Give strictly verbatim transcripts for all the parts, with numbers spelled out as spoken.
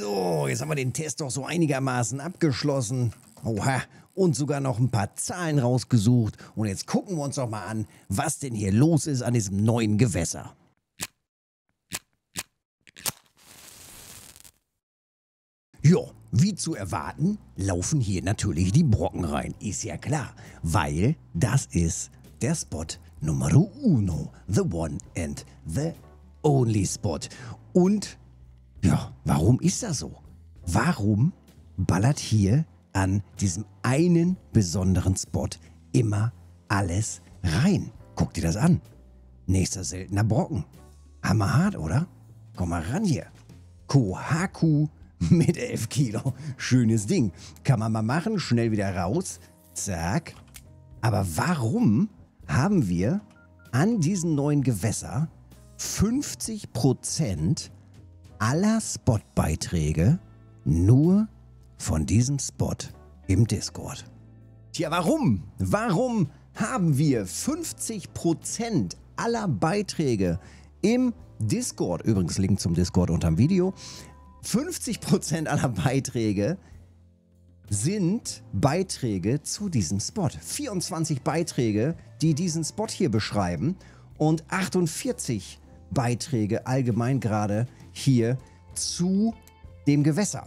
So, jetzt haben wir den Test doch so einigermaßen abgeschlossen. Oha, und sogar noch ein paar Zahlen rausgesucht. Und jetzt gucken wir uns doch mal an, was denn hier los ist an diesem neuen Gewässer. Jo, wie zu erwarten, laufen hier natürlich die Brocken rein. Ist ja klar, weil das ist der Spot Numero uno. The one and the only Spot. Und ja, warum ist das so? Warum ballert hier an diesem einen besonderen Spot immer alles rein? Guck dir das an. Nächster seltener Brocken. Hammerhart, oder? Komm mal ran hier. Kohaku mit elf Kilo. Schönes Ding. Kann man mal machen. Schnell wieder raus. Zack. Aber warum haben wir an diesem neuen Gewässer fünfzig Prozent aller Spotbeiträge nur von diesem Spot im Discord? Tja, warum? Warum haben wir fünfzig Prozent aller Beiträge im Discord? Übrigens, Link zum Discord unterm Video. fünfzig Prozent aller Beiträge sind Beiträge zu diesem Spot. vierundzwanzig Beiträge, die diesen Spot hier beschreiben und achtundvierzig Beiträge allgemein gerade hier zu dem Gewässer.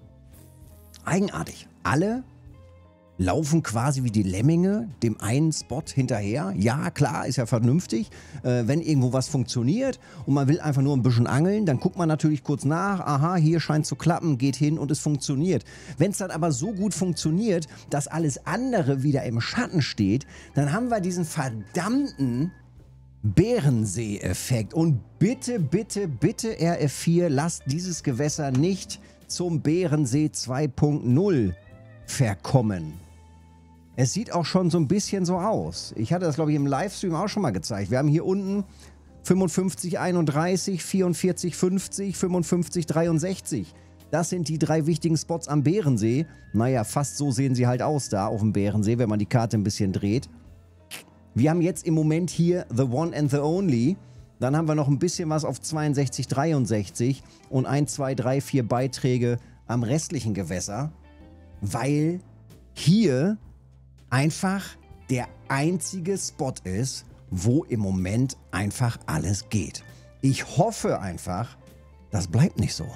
Eigenartig. Alle laufen quasi wie die Lemminge dem einen Spot hinterher. Ja, klar, ist ja vernünftig. Äh, wenn irgendwo was funktioniert und man will einfach nur ein bisschen angeln, dann guckt man natürlich kurz nach. Aha, hier scheint zu klappen, geht hin und es funktioniert. Wenn es dann aber so gut funktioniert, dass alles andere wieder im Schatten steht, dann haben wir diesen verdammten Bärensee-Effekt. Und bitte, bitte, bitte R F vier, lasst dieses Gewässer nicht zum Bärensee zwei Punkt null verkommen. Es sieht auch schon so ein bisschen so aus. Ich hatte das, glaube ich, im Livestream auch schon mal gezeigt. Wir haben hier unten fünfundfünfzig einunddreißig, vierundvierzig fünfzig, fünfundfünfzig dreiundsechzig. Das sind die drei wichtigen Spots am Bärensee. Naja, fast so sehen sie halt aus da auf dem Bärensee, wenn man die Karte ein bisschen dreht. Wir haben jetzt im Moment hier The One and the Only. Dann haben wir noch ein bisschen was auf zweiundsechzig dreiundsechzig und ein, zwei, drei, vier Beiträge am restlichen Gewässer, weil hier einfach der einzige Spot ist, wo im Moment einfach alles geht. Ich hoffe einfach, das bleibt nicht so.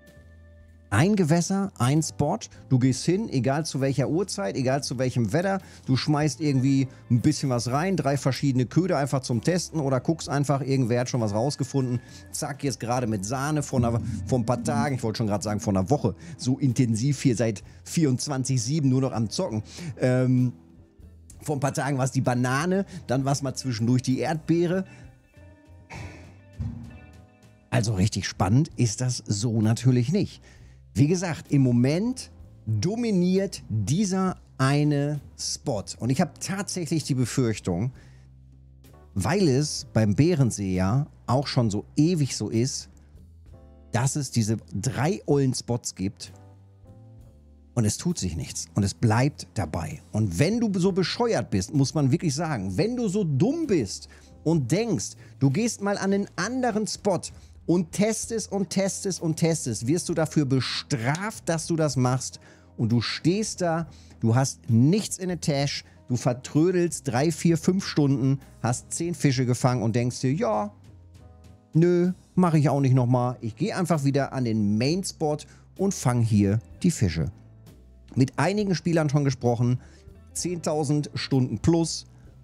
Ein Gewässer, ein Spot, du gehst hin, egal zu welcher Uhrzeit, egal zu welchem Wetter, du schmeißt irgendwie ein bisschen was rein, drei verschiedene Köder einfach zum Testen oder guckst einfach, irgendwer hat schon was rausgefunden, zack, jetzt gerade mit Sahne vor, einer, vor ein paar Tagen, ich wollte schon gerade sagen vor einer Woche, so intensiv hier seit vierundzwanzig sieben nur noch am Zocken. Ähm, vor ein paar Tagen war es die Banane, dann war es mal zwischendurch die Erdbeere. Also richtig spannend ist das so natürlich nicht. Wie gesagt, im Moment dominiert dieser eine Spot. Und ich habe tatsächlich die Befürchtung, weil es beim Bärensee ja auch schon so ewig so ist, dass es diese drei ollen Spots gibt und es tut sich nichts und es bleibt dabei. Und wenn du so bescheuert bist, muss man wirklich sagen, wenn du so dumm bist und denkst, du gehst mal an einen anderen Spot und testest und testest und testest, wirst du dafür bestraft, dass du das machst. Und du stehst da, du hast nichts in der Tasche, du vertrödelst drei, vier, fünf Stunden, hast zehn Fische gefangen und denkst dir, ja, nö, mache ich auch nicht nochmal. Ich gehe einfach wieder an den Main-Spot und fange hier die Fische. Mit einigen Spielern schon gesprochen, zehntausend Stunden plus.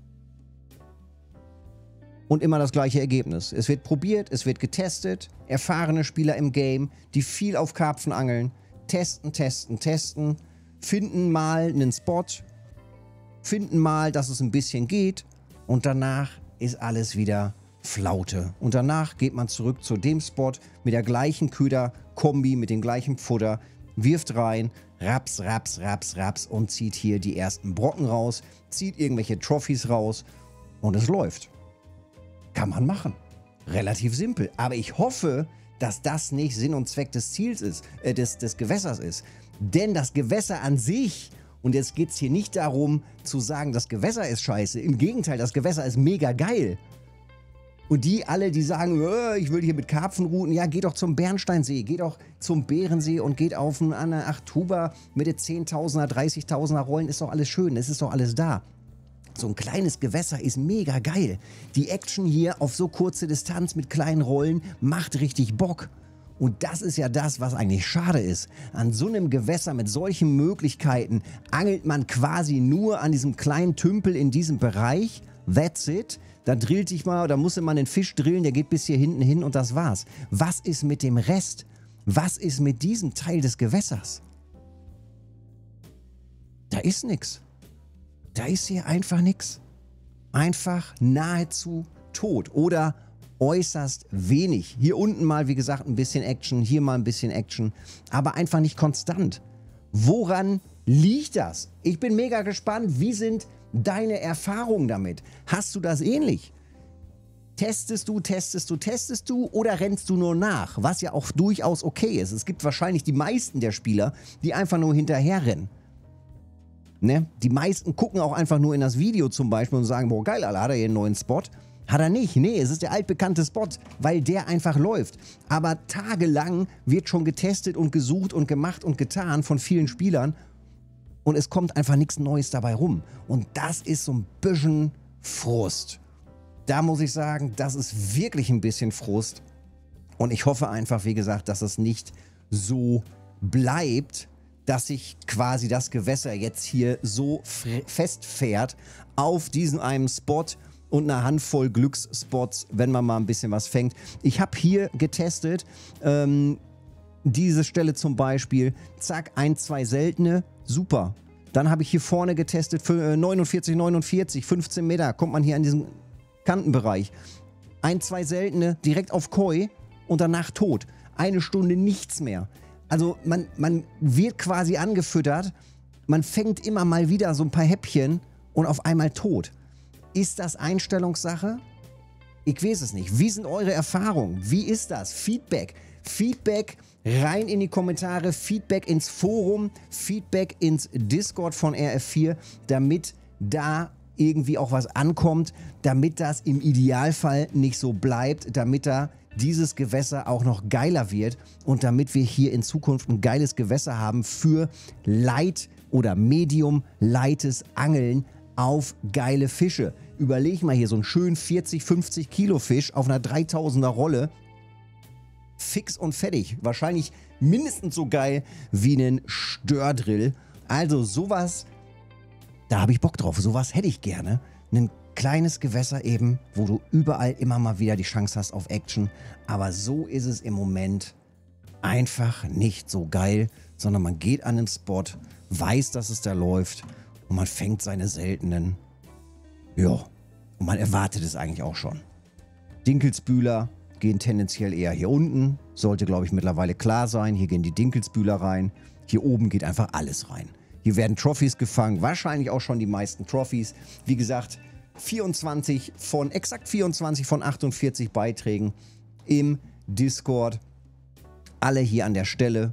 Und immer das gleiche Ergebnis. Es wird probiert, es wird getestet. Erfahrene Spieler im Game, die viel auf Karpfen angeln. Testen, testen, testen. Finden mal einen Spot. Finden mal, dass es ein bisschen geht. Und danach ist alles wieder Flaute. Und danach geht man zurück zu dem Spot mit der gleichen Köder-Kombi, mit dem gleichen Futter. Wirft rein, raps, raps, raps, raps und zieht hier die ersten Brocken raus. Zieht irgendwelche Trophys raus. Und es läuft. Kann man machen. Relativ simpel. Aber ich hoffe, dass das nicht Sinn und Zweck des Ziels ist, äh, des, des Gewässers ist. Denn das Gewässer an sich, und jetzt geht es hier nicht darum zu sagen, das Gewässer ist scheiße. Im Gegenteil, das Gewässer ist mega geil. Und die alle, die sagen, äh, ich will hier mit Karpfen routen, ja, geht doch zum Bernsteinsee, geht doch zum Bärensee und geht auf eine Achtuber mit den zehntausender, dreißigtausender Rollen, ist doch alles schön, es ist doch alles da. So ein kleines Gewässer ist mega geil. Die Action hier auf so kurze Distanz mit kleinen Rollen macht richtig Bock. Und das ist ja das, was eigentlich schade ist. An so einem Gewässer mit solchen Möglichkeiten angelt man quasi nur an diesem kleinen Tümpel in diesem Bereich. That's it. Da drillt sich mal, da muss man den Fisch drillen, der geht bis hier hinten hin und das war's. Was ist mit dem Rest? Was ist mit diesem Teil des Gewässers? Da ist nichts. Da ist hier einfach nichts. Einfach nahezu tot oder äußerst wenig. Hier unten mal, wie gesagt, ein bisschen Action, hier mal ein bisschen Action, aber einfach nicht konstant. Woran liegt das? Ich bin mega gespannt, wie sind deine Erfahrungen damit? Hast du das ähnlich? Testest du, testest du, testest du oder rennst du nur nach? Was ja auch durchaus okay ist. Es gibt wahrscheinlich die meisten der Spieler, die einfach nur hinterher rennen. Ne? Die meisten gucken auch einfach nur in das Video zum Beispiel und sagen, boah geil, Alter, hat er hier einen neuen Spot? Hat er nicht. Nee, es ist der altbekannte Spot, weil der einfach läuft. Aber tagelang wird schon getestet und gesucht und gemacht und getan von vielen Spielern und es kommt einfach nichts Neues dabei rum. Und das ist so ein bisschen Frust. Da muss ich sagen, das ist wirklich ein bisschen Frust. Und ich hoffe einfach, wie gesagt, dass es nicht so bleibt, dass sich quasi das Gewässer jetzt hier so festfährt auf diesen einen Spot und eine Handvoll Glücksspots, wenn man mal ein bisschen was fängt. Ich habe hier getestet, ähm, diese Stelle zum Beispiel, zack, ein, zwei seltene, super. Dann habe ich hier vorne getestet für neunundvierzig, neunundvierzig, fünfzehn Meter, kommt man hier an diesen Kantenbereich. Ein, zwei seltene, direkt auf Koi und danach tot. Eine Stunde nichts mehr. Also man, man wird quasi angefüttert, man fängt immer mal wieder so ein paar Häppchen und auf einmal tot. Ist das Einstellungssache? Ich weiß es nicht. Wie sind eure Erfahrungen? Wie ist das? Feedback. Feedback rein in die Kommentare, Feedback ins Forum, Feedback ins Discord von R F vier, damit da irgendwie auch was ankommt, damit das im Idealfall nicht so bleibt, damit da dieses Gewässer auch noch geiler wird und damit wir hier in Zukunft ein geiles Gewässer haben für Light- oder Medium-Lightes Angeln auf geile Fische. Überleg mal hier so einen schönen vierzig, fünfzig Kilo Fisch auf einer dreitausender Rolle. Fix und fertig. Wahrscheinlich mindestens so geil wie einen Stördrill. Also sowas, da habe ich Bock drauf. Sowas hätte ich gerne. Ein kleines Gewässer eben, wo du überall immer mal wieder die Chance hast auf Action. Aber so ist es im Moment einfach nicht so geil, sondern man geht an den Spot, weiß, dass es da läuft und man fängt seine seltenen. Ja, und man erwartet es eigentlich auch schon. Dinkelsbühler gehen tendenziell eher hier unten. Sollte, glaube ich, mittlerweile klar sein. Hier gehen die Dinkelsbühler rein. Hier oben geht einfach alles rein. Hier werden Trophys gefangen. Wahrscheinlich auch schon die meisten Trophys. Wie gesagt, vierundzwanzig von, exakt vierundzwanzig von achtundvierzig Beiträgen im Discord. Alle hier an der Stelle.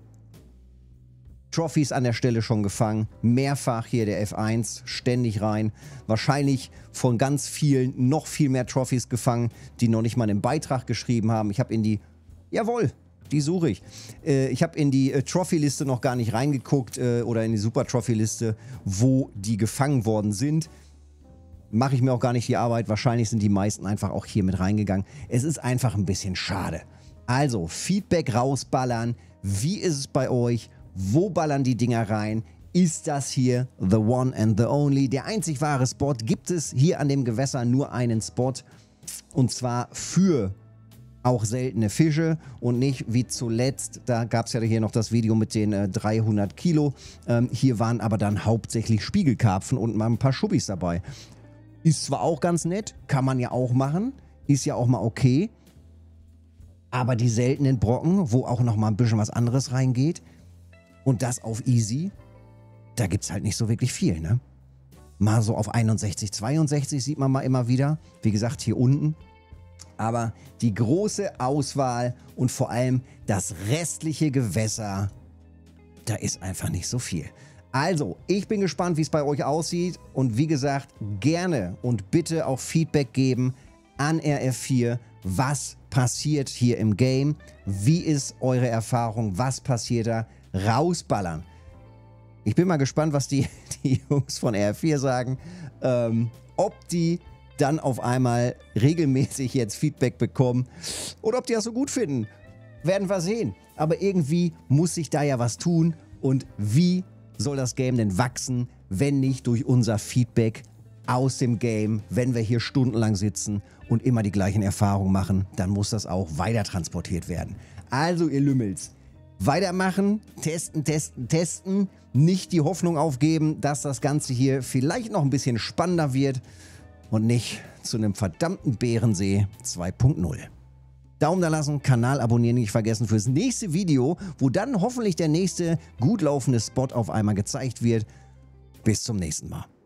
Trophys an der Stelle schon gefangen. Mehrfach hier der F eins ständig rein. Wahrscheinlich von ganz vielen noch viel mehr Trophys gefangen, die noch nicht mal einen Beitrag geschrieben haben. Ich habe in die... Jawohl, die suche ich. Äh, ich habe in die äh, Trophy-Liste noch gar nicht reingeguckt äh, oder in die Super-Trophy-Liste, wo die gefangen worden sind. Mache ich mir auch gar nicht die Arbeit. Wahrscheinlich sind die meisten einfach auch hier mit reingegangen. Es ist einfach ein bisschen schade. Also, Feedback rausballern. Wie ist es bei euch? Wo ballern die Dinger rein? Ist das hier the one and the only? Der einzig wahre Spot. Gibt es hier an dem Gewässer nur einen Spot? Und zwar für auch seltene Fische und nicht wie zuletzt, da gab es ja hier noch das Video mit den äh, dreihundert Kilo. Ähm, hier waren aber dann hauptsächlich Spiegelkarpfen und mal ein paar Schubbis dabei. Ist zwar auch ganz nett, kann man ja auch machen, ist ja auch mal okay. Aber die seltenen Brocken, wo auch noch mal ein bisschen was anderes reingeht und das auf easy, da gibt es halt nicht so wirklich viel, ne? Mal so auf einundsechzig, zweiundsechzig sieht man mal immer wieder. Wie gesagt, hier unten. Aber die große Auswahl und vor allem das restliche Gewässer, da ist einfach nicht so viel. Also, ich bin gespannt, wie es bei euch aussieht. Und wie gesagt, gerne und bitte auch Feedback geben an R F vier. Was passiert hier im Game? Wie ist eure Erfahrung? Was passiert da? Rausballern. Ich bin mal gespannt, was die, die Jungs von R F vier sagen. Ähm, ob die dann auf einmal regelmäßig jetzt Feedback bekommen oder ob die das so gut finden. Werden wir sehen. Aber irgendwie muss sich da ja was tun. Und wie soll das Game denn wachsen, wenn nicht durch unser Feedback aus dem Game, wenn wir hier stundenlang sitzen und immer die gleichen Erfahrungen machen, dann muss das auch weiter transportiert werden. Also ihr Lümmels, weitermachen, testen, testen, testen, nicht die Hoffnung aufgeben, dass das Ganze hier vielleicht noch ein bisschen spannender wird und nicht zu einem verdammten Bärensee zwei Punkt null. Daumen da lassen, Kanal abonnieren nicht vergessen fürs nächste Video, wo dann hoffentlich der nächste gut laufende Spot auf einmal gezeigt wird. Bis zum nächsten Mal.